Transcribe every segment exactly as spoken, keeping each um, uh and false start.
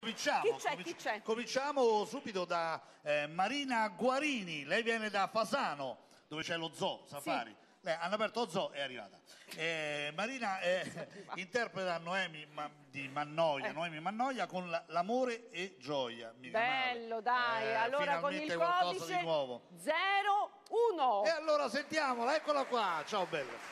Cominciamo, Chi c'è? cominci- Chi c'è? cominciamo subito da eh, Marina Guarini. Lei viene da Fasano, dove c'è lo zoo safari. Sì. Lei, hanno aperto lo zoo, è arrivata. Eh, Marina eh, interpreta Noemi Ma- di Mannoia, Eh. Noemi Mannoia con la- L'amore e gioia. Mica Bello, male. dai. Eh, allora con il finalmente qualcosa codice di nuovo. zero uno. E allora sentiamola, eccola qua. Ciao bella.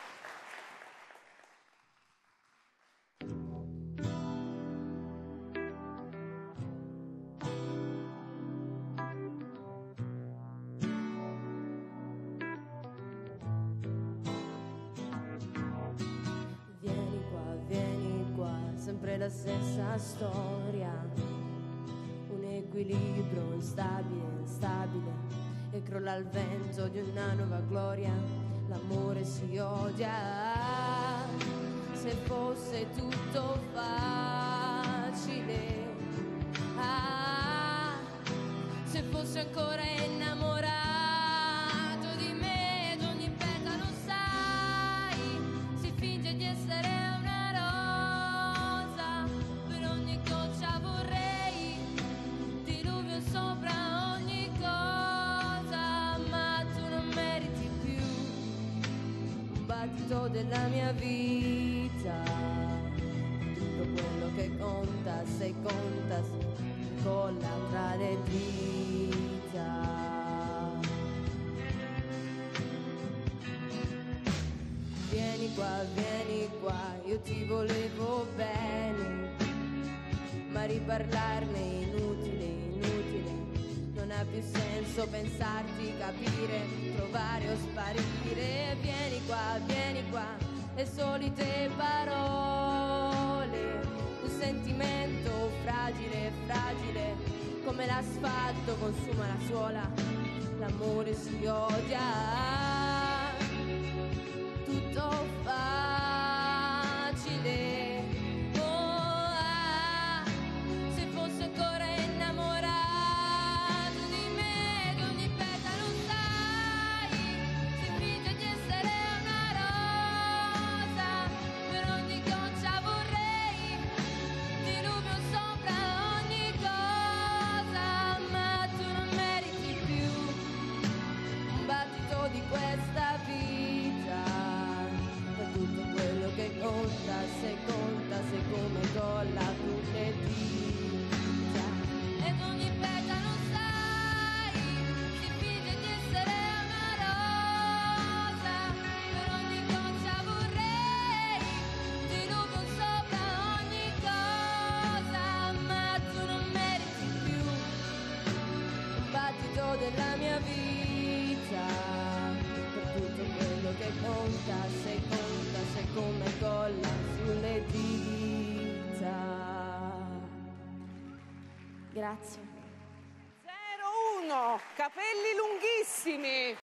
Vieni qua, vieni qua, sempre la stessa storia. Un equilibrio instabile, instabile, e crolla al vento di una nuova gloria. L'amore si odia, se fosse tutto facile. Ah, se fosse ancora innamorato di me, ad ogni petalo sai, si finge di essere una rosa, per ogni goccia vorrei diluvio sopra ogni cosa, ma tu non meriti più un battito della mia vita, tutto quello che conta, se conta, se colla tra le dita. Vieni qua, vieni qua, io ti volevo bene, ma riparlarne è inutile, inutile. Non ha più senso pensarti, capire, trovare o sparire. Vieni qua, vieni qua, le solite parole, un sentimento fragile, fragile, come l'asfalto consuma la suola. L'amore si odia, tutto facile. Oh, ah, se fosse ancora innamorato di me, di ogni petalo sai, si finge di essere una rosa, per ogni goccia vorrei diluvio sopra ogni cosa, ma tu non meriti più un battito di questa vita, per tutto quello che conta, se conta, se come colla sulle dita. Ed ogni petalo sai, si finge di essere una rosa, per ogni goccia vorrei diluvio sopra ogni cosa, ma tu non meriti più un battito della mia vita, per tutto quello che conta, se conta, se come colla sulle dita. Grazie. zero uno. Capelli lunghissimi.